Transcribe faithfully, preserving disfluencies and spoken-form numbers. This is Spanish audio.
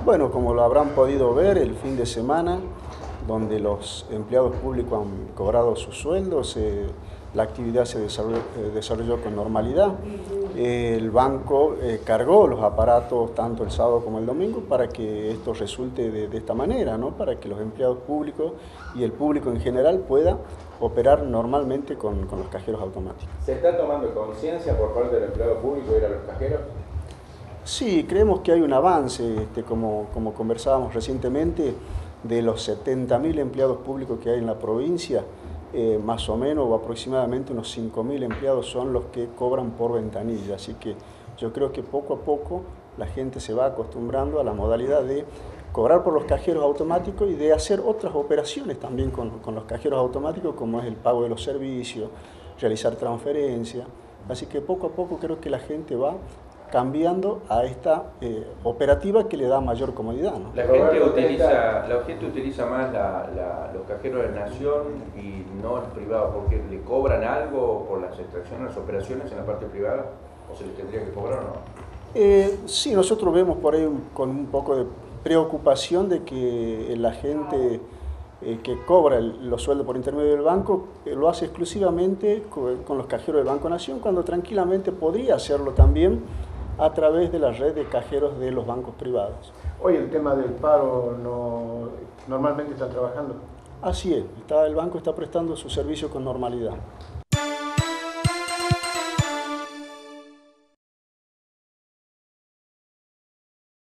Bueno, como lo habrán podido ver, el fin de semana, donde los empleados públicos han cobrado sus sueldos, eh, la actividad se desarrolló, eh, desarrolló con normalidad. Eh, el banco eh, cargó los aparatos tanto el sábado como el domingo para que esto resulte de, de esta manera, ¿no? Para que los empleados públicos y el público en general pueda operar normalmente con, con los cajeros automáticos. ¿Se está tomando conciencia por parte del empleado público de ir a los cajeros? Sí, creemos que hay un avance, este, como, como conversábamos recientemente, de los setenta mil empleados públicos que hay en la provincia, eh, más o menos o aproximadamente unos cinco mil empleados son los que cobran por ventanilla, así que yo creo que poco a poco la gente se va acostumbrando a la modalidad de cobrar por los cajeros automáticos y de hacer otras operaciones también con, con los cajeros automáticos, como es el pago de los servicios, realizar transferencias, así que poco a poco creo que la gente va cambiando a esta eh, operativa que le da mayor comodidad, ¿no? La gente utiliza, la gente utiliza más la, la, los cajeros de Nación y no los privados, porque le cobran algo por las extracciones, las operaciones en la parte privada, o se les tendría que cobrar o no. Eh, sí, nosotros vemos por ahí un, con un poco de preocupación de que la gente eh, que cobra el, los sueldos por intermedio del banco eh, lo hace exclusivamente con, con los cajeros del Banco Nación, cuando tranquilamente podría hacerlo también a través de la red de cajeros de los bancos privados. Hoy el tema del paro no, normalmente está trabajando. Así es, está, el banco está prestando su servicio con normalidad.